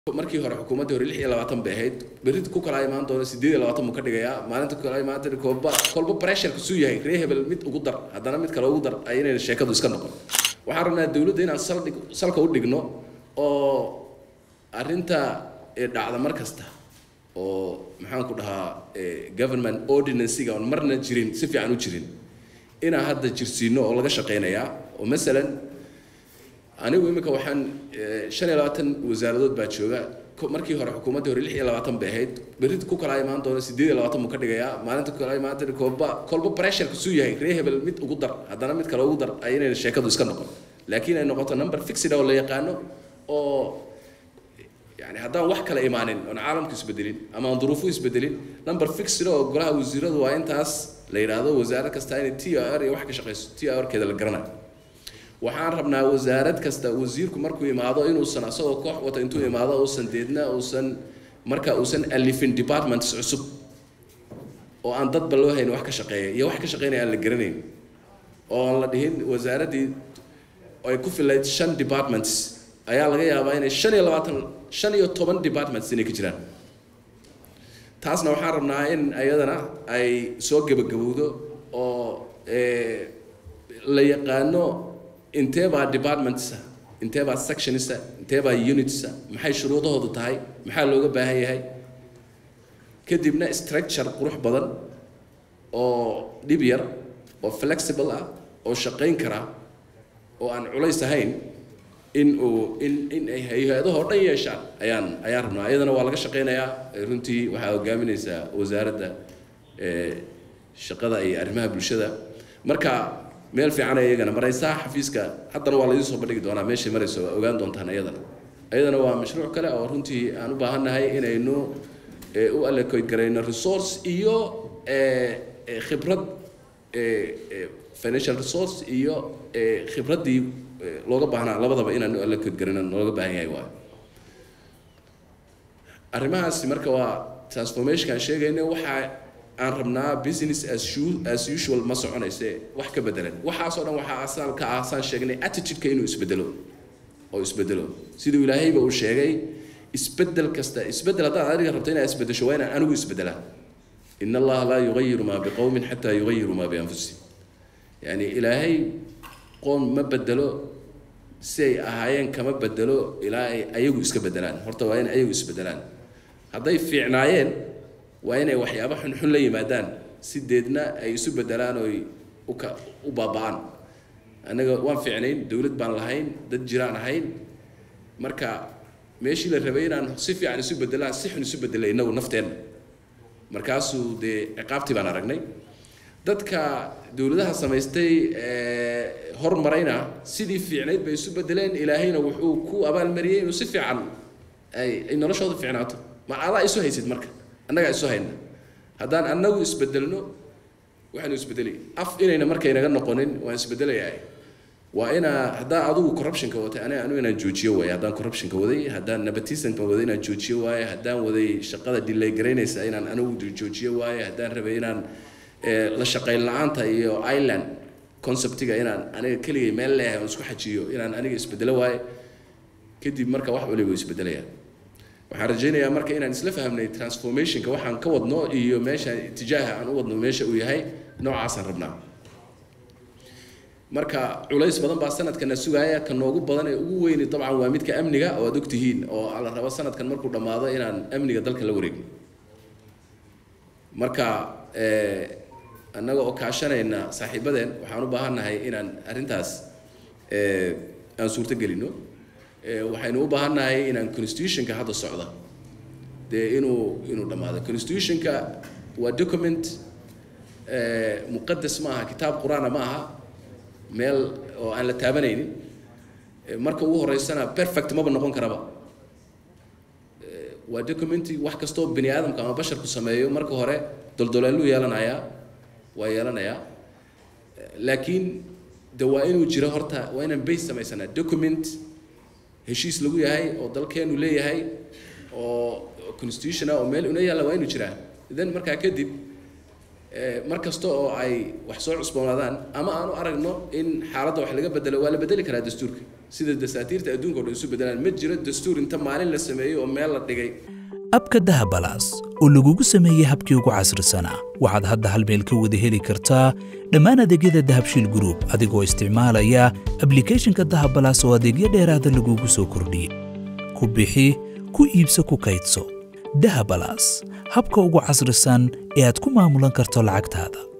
markii hore xukuumadda hore 26 bay ahayd berid ku kala imaan doona 28 mu ka dhigaya maalinta kala imaanta kolba pressure ku soo yahay reehbel mid ugu dar hadana mid kale ugu dar ayna sheekadu iska noqon waxaan rabnaa dawladda inaan salka u dhigno oo arinta dhacda mar kasta oo maxaan ku dhahaa government ordinance-ga on marna jirin si fiican u jirin ina hadda jirsiino oo laga shaqeynaya oo mesela anigu imika waxaan 25 wasaaradood baa jooga markii hore xukuumadda hore 26 bay ahayd berid ku kala imaan doona 28 mu ka dhigaya maalinta kala imaanta kolba pressure ku soo yahay reehbel mid ugu dar hadana mid kale ugu dar ayna sheekadu iska noqon laakiin ay noqoto number fixed oo la yaqaano oo يعني هذا واحد كلا إيمانين أنا عالم كسبدلين أما ظروفه يسبدلين نمبر فيكس له وقرأ وزيرة وين تاس ليرادو وزارة كستاين تي آر يوحك شقيس تي آر كذا الجرنا وحان ربنا وزارة كستا وزيركم مركو يماضو إنه سنة سو كح وتنتو يماضو وسن ديدنا وسن مركا وسن اللي في ديبارتمنت عصب وأن ضد بلوه إنه وحك شقيه يوحك شقيني على الجرنين والله دهين وزارة دي أو يكون في اللي شن ديبارتمنتس ayaa laga yaabaa inay 15 departments inay ka jiraan taasna waxaan rabnaa in ayadana ay soo gabagabowdo oo la yaqaano inteeba departments inteeba sections inteeba units maxay shuruudahoodu tahay maxaa looga baahan yahay kadibna structure qurux badan oo dib yar oo flexible ah oo shaqeyn kara oo aan culays ahayn in ay hay'adaha oo dhan yeeshaan ayaan rabnaa ayadana waa laga shaqeynayaa runtii waxa hogaaminaysa wasaaradda shaqada iyo arrimaha bulshada marka meel fiican ayagana maraysa xafiiska haddana waa la idin soo bandhigi doonaa meesha marayso ogaan doontaan ayadana waa mashruuc kale oo runtii aan u baahannahay inaynu u allocate gareyno resource iyo khibrad financial resource iyo khibradii looga baahnaa labadaba inaan la kod garino looga baahan yahay waa arrimahaas marka waa transformation ka sheegayna waxa aan rabnaa business as usual ma soconayse wax ka bedelan waxaas oo dhan waxa asal ka aasan sheegnay attitude-ka inuu isbedelo sidoo ilaahayba uu sheegay isbedel kasta isbedel hadaa adiga rabto inaad isbedesho waa inaan anigu isbedelaa inna allaha la yughayyiru ma biqawmin hatta yughayyiru ma bi anfusihim yani ilaahay qoom ma bedelo say ahaayeen kama bedelo ilaa ay ayagu iska bedelaan horta waa in ayagu isbedelaan haday fiicnaayeen waa inay waxyaabo xun la yimaadaan sideedna ay isu bedelaan oo u baabaan anaga waan fiicnayn dawlad baan lahayn dad jiraan ahayn marka meeshii la rabay inaan si fiican isu bedelaan si xun isu bedelayna nafteena markaasuu de ciqaabtii baan aragnay dadka dawladaha samaystay hormarayna sidii fiicnayd bay isu bedeleen ilaahayna wuxuu ku abaal mariyay inuu si fiican ay noloshooda fiicnaato ma ala isu haysid marka annaga isu hayna hadaan annagu isbedelno waxaan isbedelay af inayna marka inaga noqonin waan isbedelayaa waa ina hadaa adigu corruption ka watay anigu inaan joojiyo way hadaan corruption ka waday hadaan nepotism ka waday inaan joojiyo way hadaan waday shaqada delay gareynaysa inaan anigu joojiyo way hadaan rabay inaan la shaqeyn la'aanta iyo island conceptiga inaan aniga kaliya meel leeyahay oo isku xajiyo inaan aniga isbedelo waay kadib marka wax waliba isbedelaya waxaan rajaynayaa marka inaan isla fahamnay transformation-ka waxaan ka wadno iyo meesha itijaaha aan u wadno meesha uu yahay noocaas aan rabnaa marka culays badan baa sanadkan sugaya kan noogu badan ee ugu weyn dabcan waa midka amniga oo aad ogtihiin oo la rabo sanadkan markuu dhamaado inaan amniga dalka la wareegno marka annaga oo kaashanayna saaxiibadeen waxaan u baahannahay inaan arrintaas aan suurto gelino waxaynu u baahannahay inaan constitution-ka hadda socda dee inuu dhamaado constitution-ka waa document muqaddas maaha kitaab qur'aana maaha meel oo aan la taabanaynin marka ugu horeysana perfect maba noqon karaba waa document wax kastoo bini aadamka ama basharku sameeyo marka hore doldolaaluu yeelanayaa laakiin de waa inuu jiro horta waa inaan base samaysanaa document heshiis lagu yahay oo dalkeenu leeyahay oo constitution oo meel una yaala waa inuu jiraa idan markaa kadib markasta oo ay wax soo cusboonaadaan ama aanu aragno in xaaladda wax laga bedelo waa la bedeli karaa dastuurka sida dasaatiirta adduunka oo dhan isu bedelaan ma jiro dastuur inta maalin la sameeyo oo meel la dhigay abka Dahab Plus oo lagugu sameeyay habkii ugu casrisanaa waxaad hadda hal meel ka wada heli kartaa dhammaan adeegyada Dahab Shiil Group adigoo isticmaalaya application-ka Dahab Plus oo adeegyo dheeraad ah lagugu soo kordhiyay ku bixi ku iibso ku kaydso Dahab Plus habka ugu casrisan ee aad ku maamulan karto lacagtaada